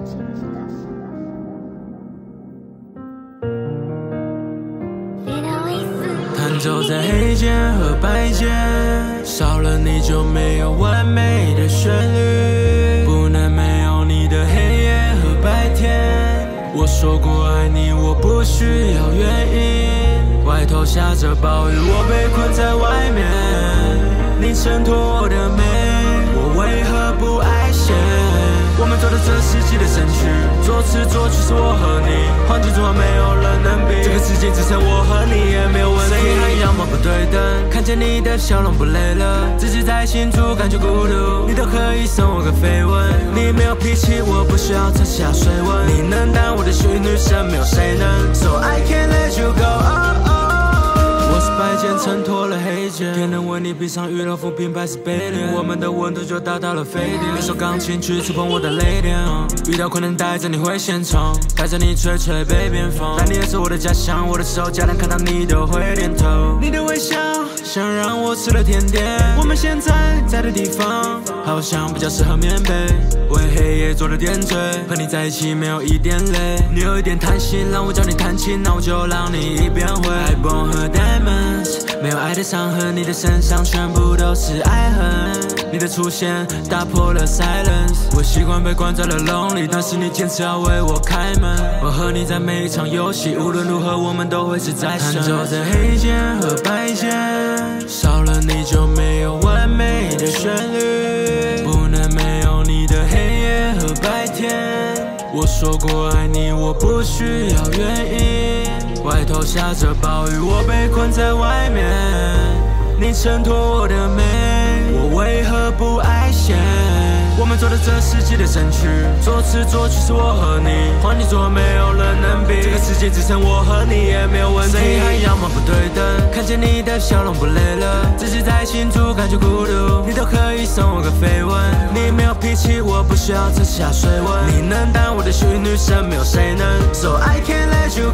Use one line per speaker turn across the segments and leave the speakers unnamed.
弹奏在黑键和白键，少了你就没有完美的旋律，不能没有你的黑夜和白天。我说过爱你，我不需要原因。外头下着暴雨，我被困在外面，你衬托我的美，我为何不爱现？我们走的这世纪的神曲，作词作曲是我和你，环境中没有人能比，这个世界只剩我和你也没有问题。谁还样貌不对等，看见你的笑容不累了，自己在新竹感觉孤独，你都可以送我个绯闻。你没有脾气，我不需要测下水温，你能当我的虚女神，没有谁能 ，So I can't let you go。我是白键衬托了黑键，天能为你闭上羽绒服，品牌是杯垫，我们的温度就达到了沸点。一首钢琴曲触碰我的泪点，遇到困难带着你回现场，带着你吹吹北边风，但你也是我的家乡，我的手家人看到你都会点头。你的微笑像让我吃了甜点，我们现在的地方好像比较适合棉被，为黑夜做了点缀，和你在一起没有一点累，你有一点贪心，让我教你弹琴，那我就让你一边会。iPhone 和 Diamonds， 没有爱的伤痕，你的身上全部都是爱恨。你的出现打破了 silence， 我习惯被关在了笼里，但是你坚持要为我开门。我和你在每一场游戏，无论如何我们都会是在胜。弹奏在黑键和白键，少了你就没有完美的旋律，不能没有你的黑夜和白天。我说过爱你，我不需要原因。外头下着暴雨，我被困在外面，你衬托我的美，我为何不爱现？我们走的这世纪的神曲，作词作曲是我和你，环境中没有人能比，这个世界只剩我和你也没有问题。谁还样貌不对等，看见你的笑容不累了，自己在新竹感觉孤独，你都可以送我个绯闻。你没有脾气，我不需要测下水温，你能当我的虚女神，没有谁能 ，So I can't let you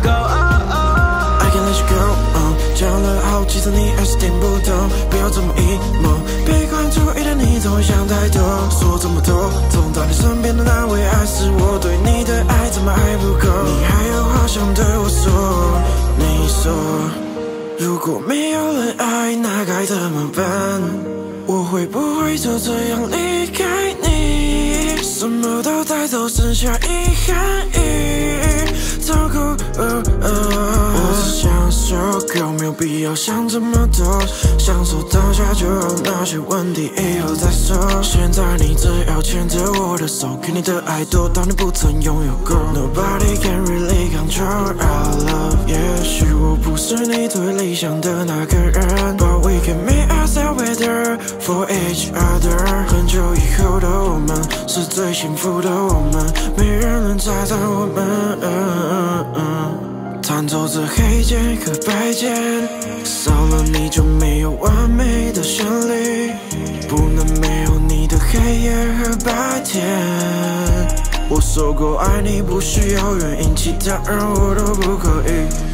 go。I
can't let you go。讲了好几次，你还是听不懂，不要这么 emo， 别关注意的你总会想太多，说这么多，总到你身边的那位还是我，对你的爱怎么还不够？你还有话想对我说？你说，如果没有人爱，那该怎么办？我会不会就这样离开你？什么都带走，剩下遗憾与痛苦。我只想说，有没有必要想这么多？享受当下就好，那些问题以后再说。现在你只要牵着我的手，给你的爱多到你不曾拥有过。Nobody can really control our love。也许我不是你最理想的那个人 ，But we can make ourselves better for each other。很久以后的我们是最幸福的我们，没人能拆散我们。弹奏着黑键和白键，少了你就没有完美的旋律，不能没有你的黑夜和白天。我说过爱你不需要原因，其他人我都不可以。